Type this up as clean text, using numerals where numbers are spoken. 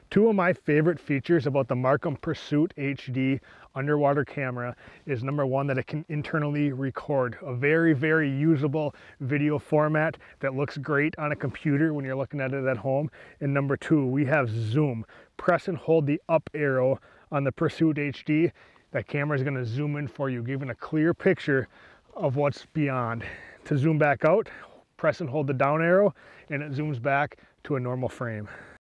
Two of my favorite features about the MarCum Pursuit HD underwater camera is number one, that it can internally record a very usable video format that looks great on a computer when you're looking at it at home. And number two, we have zoom. Press and hold the up arrow on the Pursuit HD. That camera is going to zoom in for you, giving a clear picture of what's beyond. To zoom back out, press and hold the down arrow and it zooms back to a normal frame.